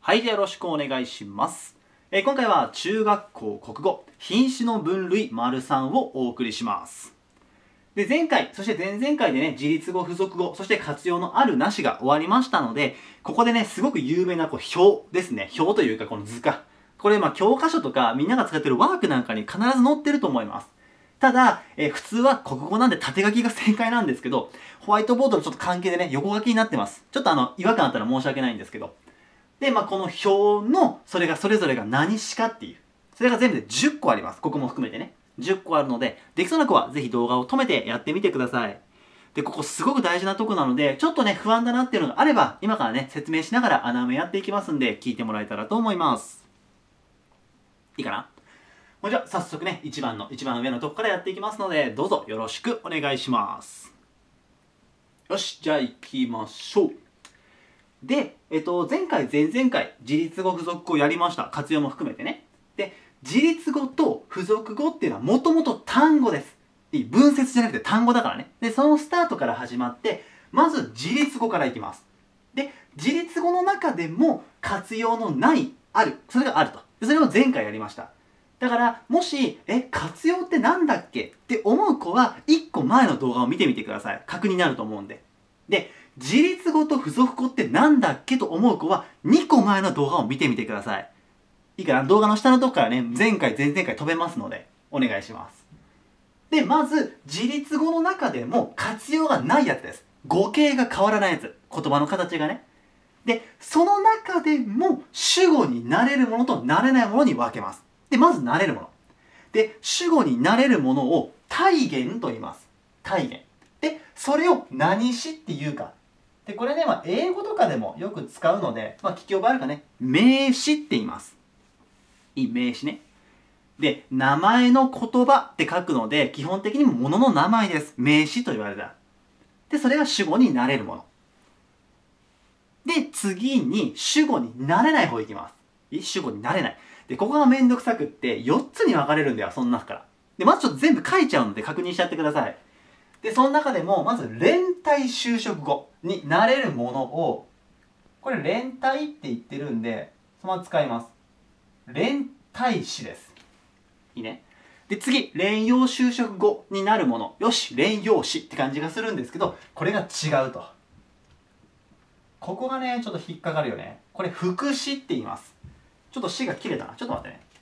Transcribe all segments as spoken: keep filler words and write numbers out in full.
はい、じゃあよろしくお願いします。えー今回は中学校国語品詞の分類 ③ をお送りします。で、前回、そして前々回でね、自立語、付属語、そして活用のあるなしが終わりましたので、ここでね、すごく有名なこう表ですね。表というかこの図鑑。これ、まあ教科書とかみんなが使ってるワークなんかに必ず載ってると思います。ただ、えー普通は国語なんで縦書きが正解なんですけど、ホワイトボードのちょっと関係でね、横書きになってます。ちょっとあの、違和感あったら申し訳ないんですけど。で、まあこの表の、それがそれぞれが何詞かっていう。それが全部でじゅっこあります。ここも含めてね。じゅっこあるので、できそうな子はぜひ動画を止めてやってみてください。で、ここすごく大事なとこなので、ちょっとね、不安だなっていうのがあれば、今からね、説明しながら穴埋めやっていきますんで、聞いてもらえたらと思います。いいかな？もうじゃあ、早速ね、一番の、一番上のとこからやっていきますので、どうぞよろしくお願いします。よし、じゃあ行きましょう。で、えっと、前回、前々回、自立語、付属語やりました。活用も含めてね。で、自立語と付属語っていうのはもともと単語です。いい文節じゃなくて単語だからね。で、そのスタートから始まって、まず自立語からいきます。で、自立語の中でも活用のない、ある。それがあると。でそれを前回やりました。だから、もし、え、活用ってなんだっけって思う子は、いっこまえの動画を見てみてください。確認になると思うんで。で、自立語と付属語ってなんだっけと思う子は、にこまえの動画を見てみてください。いいかな？動画の下のとこからね、前回、前々回飛べますので、お願いします。で、まず、自立語の中でも活用がないやつです。語形が変わらないやつ。言葉の形がね。で、その中でも主語になれるものとなれないものに分けます。で、まずなれるもの。で、主語になれるものを体言と言います。体言。で、それを何詞っていうか。で、これね、まあ、英語とかでもよく使うので、まあ、聞き覚えあるかね。名詞って言います。いい名詞ね。で、名前の言葉って書くので、基本的に物の名前です。名詞と言われた。で、それが主語になれるもの。で、次に主語になれない方いきます。いい主語になれない。で、ここがめんどくさくってよっつに分かれるんだよ、その中から。で、まずちょっと全部書いちゃうので確認しちゃってください。で、その中でも、まず連帯修飾語になれるものを、これ連帯って言ってるんで、そのまま使います。連帯詞です。いいね。で、次、連用修飾語になるもの。よし、連用詞って感じがするんですけど、これが違うと。ここがね、ちょっと引っかかるよね。これ、副詞って言います。ちょっと詞が切れたな。ちょっと待ってね。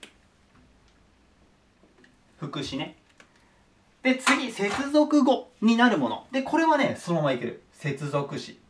副詞ね。で、次、接続語になるもの。で、これはね、そのままいける。接続詞。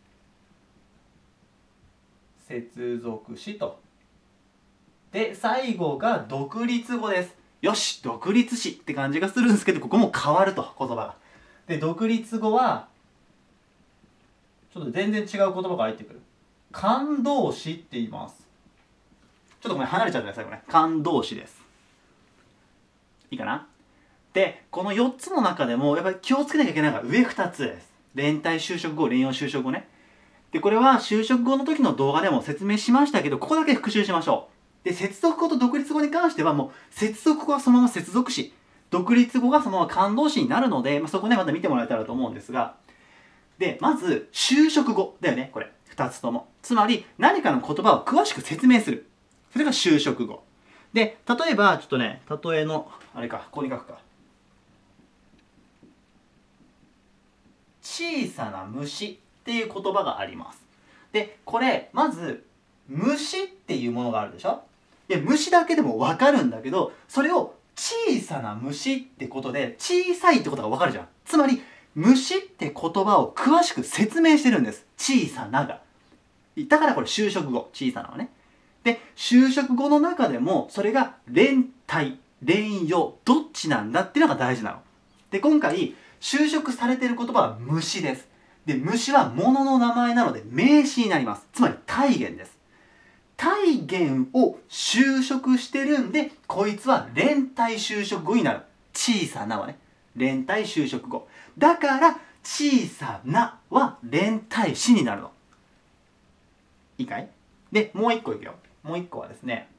接続詞と。で、最後が独立語です。よし、独立詞って感じがするんですけど、ここも変わると、言葉が。で、独立語は、ちょっと全然違う言葉が入ってくる。感動詞って言います。ちょっとごめん、離れちゃったね、最後ね。感動詞です。いいかな？で、このよっつの中でも、やっぱり気をつけなきゃいけないのが上ふたつです。連帯修飾語、連用修飾語ね。で、これは修飾語の時の動画でも説明しましたけど、ここだけ復習しましょう。で、接続語と独立語に関しては、もう、接続語はそのまま接続詞。独立語がそのまま感動詞になるので、まあ、そこね、また見てもらえたらと思うんですが、で、まず、修飾語だよね、これ。ふたつとも。つまり、何かの言葉を詳しく説明する。それが修飾語。で、例えば、ちょっとね、例えの、あれか、ここに書くか。小さな虫っていう言葉があります。で、これ、まず、虫っていうものがあるでしょ？いや、虫だけでもわかるんだけど、それを小さな虫ってことで、小さいってことがわかるじゃん。つまり、虫って言葉を詳しく説明してるんです。小さなが。だからこれ修飾語。小さなはね。で、修飾語の中でも、それが連帯、連用、どっちなんだっていうのが大事なの。で、今回、修飾されている言葉は虫です。で、虫は物の名前なので名詞になります。つまり体言です。体言を修飾してるんで、こいつは連帯修飾語になる。小さなはね。連帯修飾語。だから、小さなは連帯詞になるの。いいかい？で、もう一個いくよ。もう一個はですね、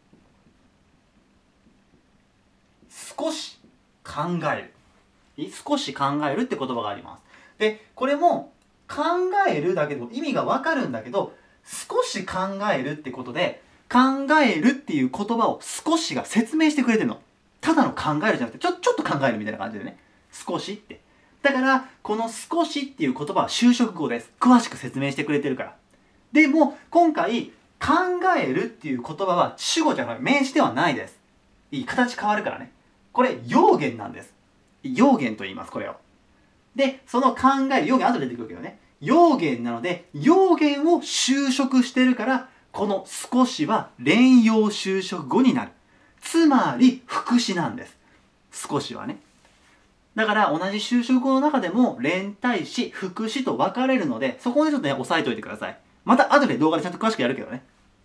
少し考える。少し考えるって言葉があります。で、これも考えるだけでも意味がわかるんだけど、 少し考えるってことで、考えるっていう言葉を少しが説明してくれてるの。ただの考えるじゃなくて、ちょ、ちょっと考えるみたいな感じでね。少しって。だから、この少しっていう言葉は修飾語です。詳しく説明してくれてるから。でも、今回、考えるっていう言葉は主語じゃない、名詞ではないです。いい、形変わるからね。これ、用言なんです。用言と言います、これを。で、その考える、用言後で出てくるけどね。用言なので、用言を修飾してるから、この少しは連用修飾語になる。つまり、副詞なんです。少しはね。だから同じ修飾語の中でも連体詞、副詞と分かれるので、そこでちょっとね、押さえておいてください。また後で動画でちゃんと詳しくやるけどね。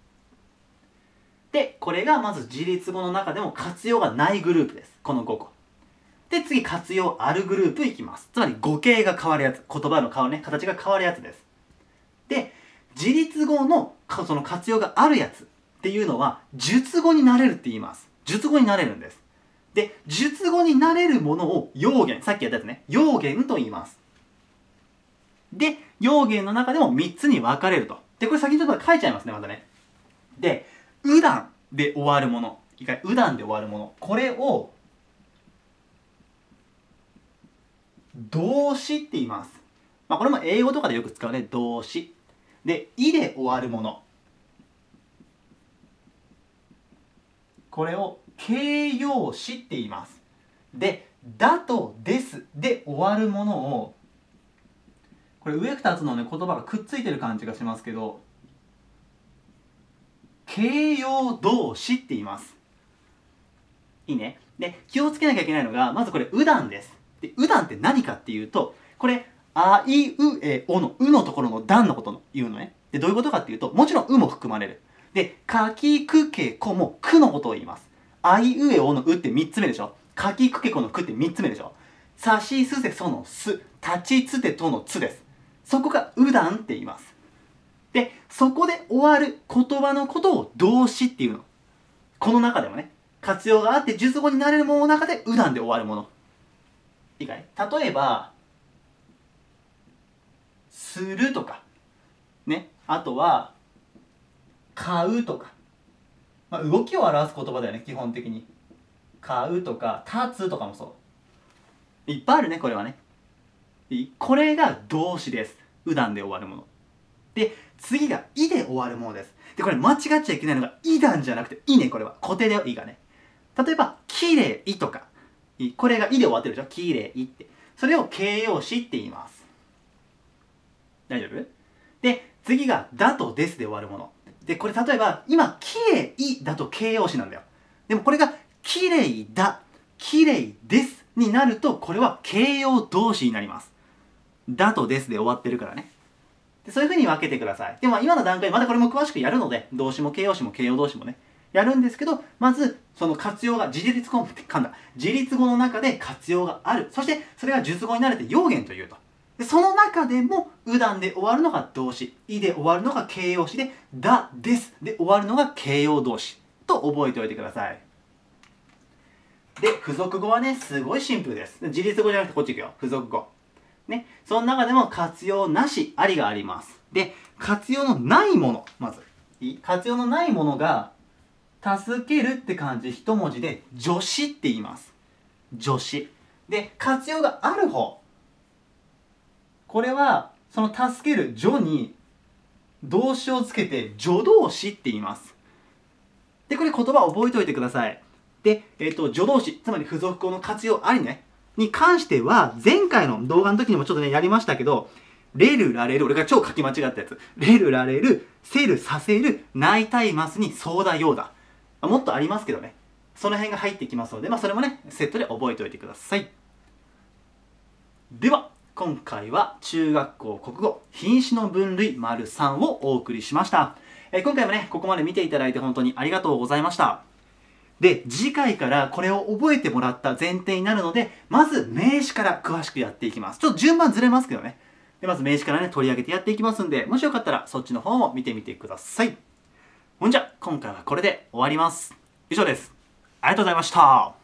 で、これがまず自立語の中でも活用がないグループです。このごこ。で、次、活用あるグループいきます。つまり語形が変わるやつ。言葉の変わるね、形が変わるやつです。で、自立語のその活用があるやつっていうのは、述語になれるって言います。述語になれるんです。で、述語になれるものを用言、さっきやったやつね、用言と言います。で、用言の中でもみっつに分かれると。で、これ先にちょっと書いちゃいますね、またね。で、うだんで終わるもの。いいかい、うだんで終わるもの。これを、動詞って言います。まあ、これも英語とかでよく使うね、動詞。で、いで終わるもの。これを形容詞って言います。で、だとですで終わるものを、これ上ふたつのね、言葉がくっついてる感じがしますけど、形容動詞って言います。いいね。で、気をつけなきゃいけないのが、まずこれ、うだんです。で、うだんって何かっていうと、これ、あいうえおの、うのところのだんのことの言うのね。で、どういうことかっていうと、もちろんうも含まれる。で、かきくけこもくのことを言います。あいうえおのうってみっつめでしょ。かきくけこのくってみっつめでしょ。さしすせそのす、たちつてとのつです。そこがうだんって言います。で、そこで終わる言葉のことを動詞っていうの。この中でもね、活用があって述語になれるものの中でうだんで終わるもの。いいかい？例えば、するとか、ね。あとは、買うとか。まあ、動きを表す言葉だよね、基本的に。買うとか、立つとかもそう。いっぱいあるね、これはね。これが動詞です。うだんで終わるもの。で、次がいで終わるものです。で、これ間違っちゃいけないのがいだんじゃなくていね、これは。固定だよ、いがね。例えば、きれいとか。これがいで終わってるでしょ、きれいって。それを形容詞って言います。大丈夫？で、次がだとですで終わるもの。で、これ例えば、今、きれいだと形容詞なんだよ。でもこれが、きれいだ、きれいですになると、これは形容動詞になります。だとですで終わってるからね。でそういう風に分けてください。でも今の段階、まだこれも詳しくやるので、動詞も形容詞も形容動詞もね、やるんですけど、まず、その活用が、自立語、噛んだ。自立語の中で活用がある。そして、それが述語になれて用言というと。でその中でも、うだんで終わるのが動詞、いで終わるのが形容詞で、だ、ですで終わるのが形容動詞と覚えておいてください。で、付属語はね、すごいシンプルです。自立語じゃなくてこっち行くよ。付属語。ね。その中でも活用なし、ありがあります。で、活用のないもの、まず。いい？活用のないものが、助けるって漢字一文字で助詞って言います。助詞。で、活用がある方。これは、その助ける助に動詞をつけて助動詞って言います。で、これ言葉を覚えておいてください。で、えっと、助動詞、つまり付属語の活用ありね。に関しては、前回の動画の時にもちょっとね、やりましたけど、れるられる、俺が超書き間違ったやつ。れるられる、せるさせる、泣いたいますにそうだようだ。もっとありますけどね。その辺が入ってきますので、まあそれもね、セットで覚えておいてください。では、今回は中学校国語品詞の分類 ③ をお送りしました。えー、今回もね、ここまで見ていただいて本当にありがとうございました。で、次回からこれを覚えてもらった前提になるので、まず名詞から詳しくやっていきます。ちょっと順番ずれますけどね。で、まず名詞からね、取り上げてやっていきますんで、もしよかったらそっちの方も見てみてください。ほんじゃ、今回はこれで終わります。以上です。ありがとうございました。